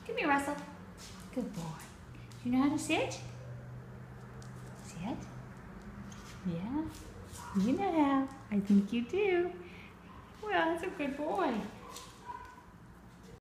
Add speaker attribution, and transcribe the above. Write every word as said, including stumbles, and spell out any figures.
Speaker 1: Come here, Russell. Good boy. Do you know how to sit? Sit? Yeah. You know how. I think you do. Well, that's a good boy.